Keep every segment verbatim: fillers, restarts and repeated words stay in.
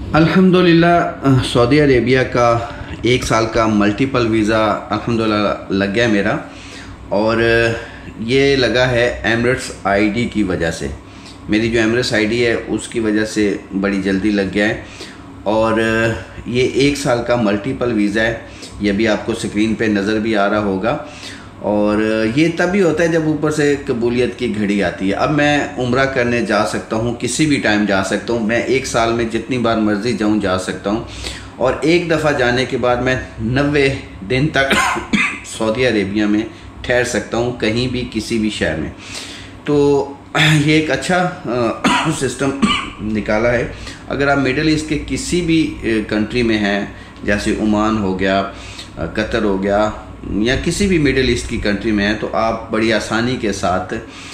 अल्हम्दुलिल्लाह Saudi Arabia का एक साल का मल्टीपल वीज़ा अल्हम्दुलिल्लाह लग गया मेरा। और ये लगा है एमिरेट्स आईडी की वजह से। मेरी जो एमिरेट्स आईडी है उसकी वजह से बड़ी जल्दी लग गया है। और ये एक साल का मल्टीपल वीज़ा है, ये भी आपको स्क्रीन पे नज़र भी आ रहा होगा। और ये तभी होता है जब ऊपर से कबूलियत की घड़ी आती है। अब मैं उम्रा करने जा सकता हूँ, किसी भी टाइम जा सकता हूँ। मैं एक साल में जितनी बार मर्ज़ी जाऊँ जा सकता हूँ। और एक दफ़ा जाने के बाद मैं नब्बे दिन तक सऊदी अरेबिया में ठहर सकता हूँ, कहीं भी किसी भी शहर में। तो ये एक अच्छा सिस्टम निकाला है। अगर आप मिडल ईस्ट के किसी भी कंट्री में हैं, जैसे ओमान हो गया, कतर हो गया, या किसी भी मिडिल ईस्ट की कंट्री में है, तो आप बड़ी आसानी के साथ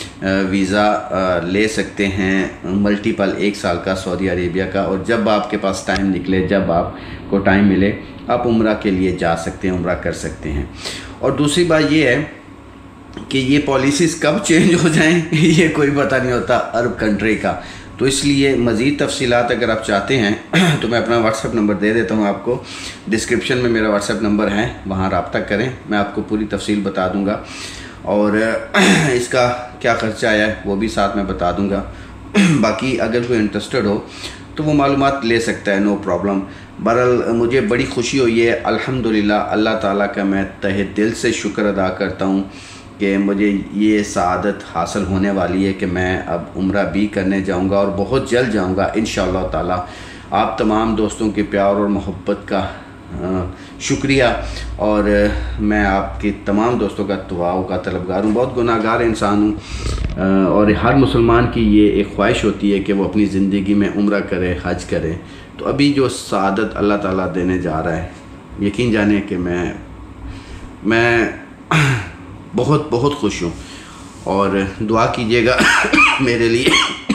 वीज़ा ले सकते हैं मल्टीपल एक साल का सऊदी अरेबिया का। और जब आपके पास टाइम निकले, जब आपको टाइम मिले, आप उम्रा के लिए जा सकते हैं, उम्रा कर सकते हैं। और दूसरी बात ये है कि ये पॉलिसीज़ कब चेंज हो जाएं ये कोई पता नहीं होता अरब कंट्री का। तो इसलिए मज़ीद तफसीलात अगर आप चाहते हैं तो मैं अपना व्हाट्सएप नंबर दे देता हूँ आपको। डिस्क्रिप्शन में मेरा व्हाट्सएप नंबर है, वहाँ रब्ता करें, मैं आपको पूरी तफसील बता दूँगा। और इसका क्या ख़र्चा आया है वो भी साथ में बता दूँगा। बाकी अगर कोई इंटरेस्टेड हो तो वो मालूमात ले सकता है, नो प्रॉब्लम। बहरहाल मुझे बड़ी खुशी हुई है, अल्हम्दुलिल्लाह। अल्लाह ताला का मैं तहे दिल से शुक्र अदा करता हूँ कि मुझे ये सआदत हासिल होने वाली है कि मैं अब उम्रा भी करने जाऊंगा और बहुत जल्द जाऊंगा इंशाअल्लाह ताला। आप तमाम दोस्तों के प्यार और मोहब्बत का शुक्रिया। और मैं आपके तमाम दोस्तों का दुआओं का तलबगार हूँ। बहुत गुनाहगार इंसान हूँ और हर मुसलमान की ये एक ख्वाहिश होती है कि वो अपनी ज़िंदगी में उम्रा करे, हज करे। तो अभी जो सआदत अल्लाह ताला देने जा रहा है, यकीन जाने कि मैं मैं बहुत बहुत खुश हूँ। और दुआ कीजिएगा मेरे लिए,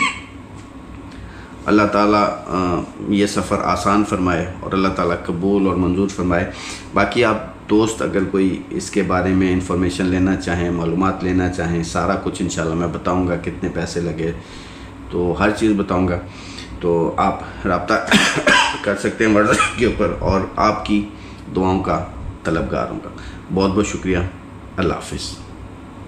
अल्लाह ताला ये सफ़र आसान फरमाए और अल्लाह ताला कबूल और मंजूर फरमाए। बाकी आप दोस्त अगर कोई इसके बारे में इंफॉर्मेशन लेना चाहें, मालूमात लेना चाहें, सारा कुछ इंशाल्लाह मैं बताऊंगा, कितने पैसे लगे तो हर चीज़ बताऊंगा। तो आप रब्ता कर सकते हैं व्हाट्सएप के ऊपर। और आपकी दुआओं का तलबगार हूँगा। बहुत बहुत शुक्रिया। अल्लाह हाफ़िज़।